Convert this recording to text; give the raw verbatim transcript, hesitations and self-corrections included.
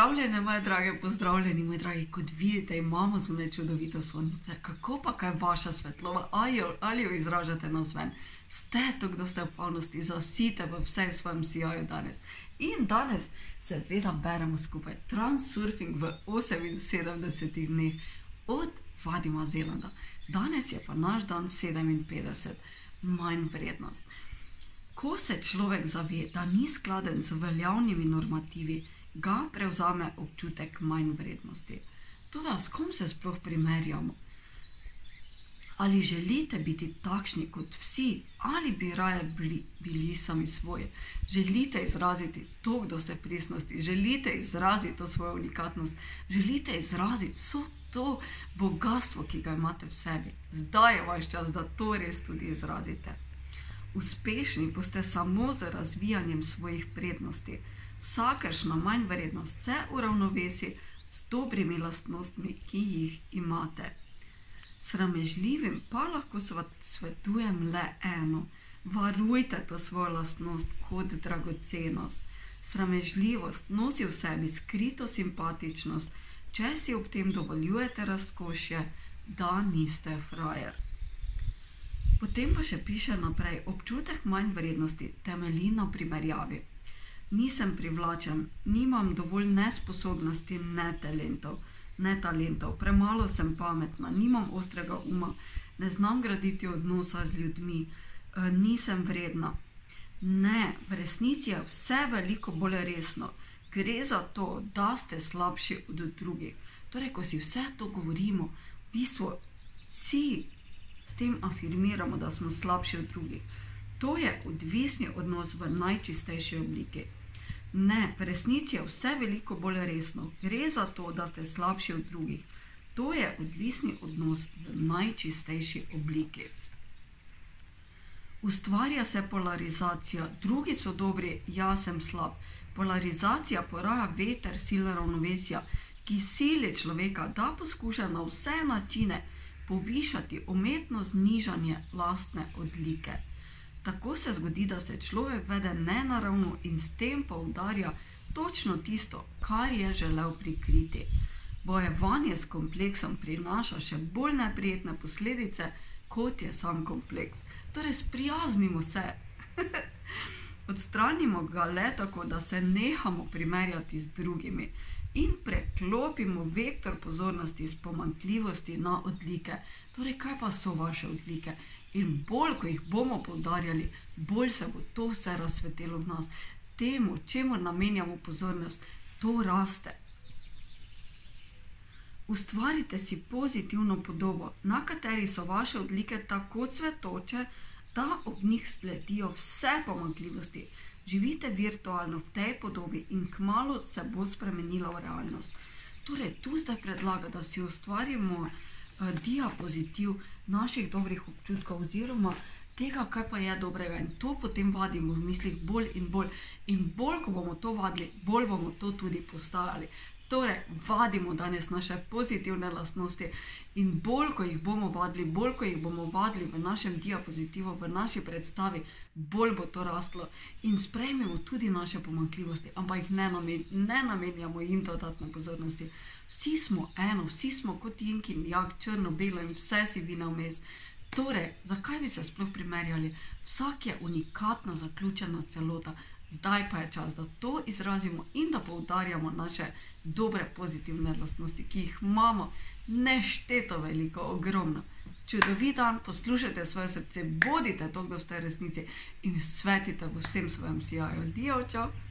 Pozdravljene, moje drage, pozdravljeni, moji dragi. Kot vidite, imamo zunaj čudovito sonce. Kako pa kaj vaša svetlova? Ali jo, ali jo izražate navzven? Ste to, kdo ste v polnosti, zasite v vsej svojem sijaju danes. In danes seveda beremo skupaj Transurfing v oseminsedemdesetih dneh od Vadima Zelanda. Danes je pa naš dan sedeminpetdeset, manj vrednost. Ko se človek zave, da ni skladen z veljavnimi normativi, ga prevzame občutek manj vrednosti. Toda s kom se sploh primerjamo? Ali želite biti takšni kot vsi, ali bi raje bili, bili sami svoji? Želite izraziti to, kdo ste v pristnosti? Želite izraziti to svojo unikatnost? Želite izraziti vso to bogatstvo, ki ga imate v sebi? Zdaj je vaš čas, da to res tudi izrazite. Uspešni boste samo z razvijanjem svojih prednosti. Vsakršna manj vrednost se uravnovesi s dobrimi lastnostmi, ki jih imate. Sramežljivim pa lahko svetujem le eno. Varujte to svojo lastnost kot dragocenost. Sramežljivost nosi v sebi skrito simpatičnost, če si ob tem dovoljujete razkošje, da niste frajer. Potem pa še piše naprej, občutek manj vrednosti temelji na primerjavi. Nisem privlačen, nimam dovolj nesposobnosti, ne talentov, ne talentov, premalo sem pametna, nimam ostrega uma, ne znam graditi odnosa z ljudmi, nisem vredna. Ne, v resnici je vse veliko bolj resno. Gre za to, da ste slabši od drugih. Torej, ko si vse to govorimo, v bistvu si s tem afirmiramo, da smo slabši od drugih. To je odvisni odnos v najčistejši obliki. Ne, v resnici je vse veliko bolj resno. Gre za to, da ste slabši od drugih. To je odvisni odnos v najčistejši obliki. Ustvarja se polarizacija. Drugi so dobri, jaz sem slab. Polarizacija poraja veter sil ravnovesja, ki sili človeka, da poskuša na vse načine povišati umetno znižanje lastne odlike. Tako se zgodi, da se človek vede nenaravno in s tem poudarja točno tisto, kar je želel prikriti. Bojevanje s kompleksom prinaša še bolj neprijetne posledice, kot je sam kompleks. Torej, sprijaznimo se. Odstranimo ga le tako, da se nehamo primerjati z drugimi in preklopimo vektor pozornosti iz pomanjkljivosti na odlike. Torej, kaj pa so vaše odlike? In bolj, ko jih bomo poudarjali, bolj se bo to vse razsvetilo v nas. Temu, čemu namenjamo pozornost, to raste. Ustvarite si pozitivno podobo, na kateri so vaše odlike tako cvetoče, da ob njih spletijo vse pomanjkljivosti. Živite virtualno v tej podobi in kmalu se bo spremenila v realnost. Torej, tu zdaj predlaga, da si ustvarimo diapozitiv naših dobrih občutkov oziroma tega, kaj pa je dobrega, in to potem vadimo v mislih bolj in bolj. In bolj, ko bomo to vadili, bolj bomo to tudi postajali. Torej, vadimo danes naše pozitivne lastnosti in bolj, ko jih bomo vadili, bolj, ko jih bomo vadili v našem diapozitivu, v naši predstavi, bolj bo to rastlo in sprejmemo tudi naše pomanjkljivosti, ampak jih ne, namen, ne namenjamo jim dodatne pozornosti. Vsi smo eno, vsi smo kot yin in yang, črno-belo in vse si vina vmes. Torej, zakaj bi se sploh primerjali? Vsak je unikatno zaključena celota. Zdaj pa je čas, da to izrazimo in da poudarjamo naše dobre pozitivne lastnosti, ki jih imamo nešteto veliko, ogromno. Čudovit dan, poslušajte svoje srce, bodite to, kdo ste v resnici in svetite v vsem svojem sijaju. Dio, čau!